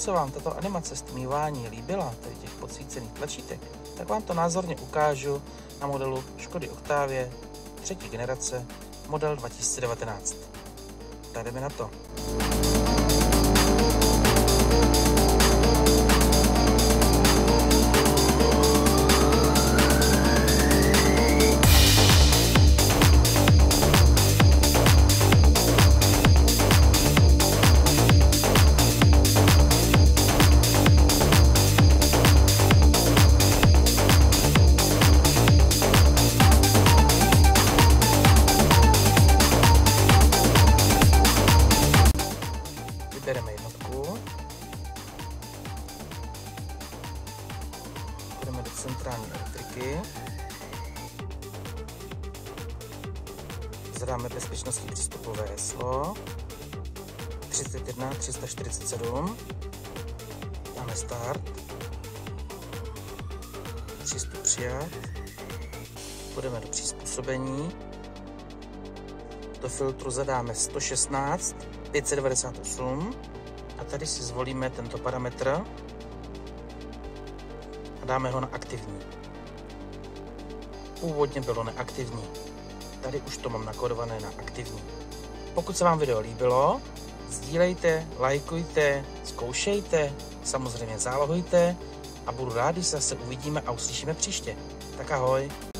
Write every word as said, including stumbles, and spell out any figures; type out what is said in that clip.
se vám tato animace stmívání líbila, tedy těch podsvícených tlačítek, tak vám to názorně ukážu na modelu Škody Octavia třetí generace, model dva tisíce devatenáct. Tak jdeme na to. Vybereme jednotku, jdeme do centrální elektriky, zadáme bezpečnostní přístupové heslo třicet jedna tři sta čtyřicet sedm, dáme start, přístup přijat, půjdeme do přizpůsobení, do filtru zadáme sto šestnáct pět set devadesát osm a tady si zvolíme tento parametr a dáme ho na aktivní. Původně bylo neaktivní, tady už to mám nakodované na aktivní. Pokud se vám video líbilo, sdílejte, lajkujte, zkoušejte, samozřejmě zálohujte a budu rád, když se zase uvidíme a uslyšíme příště. Tak ahoj!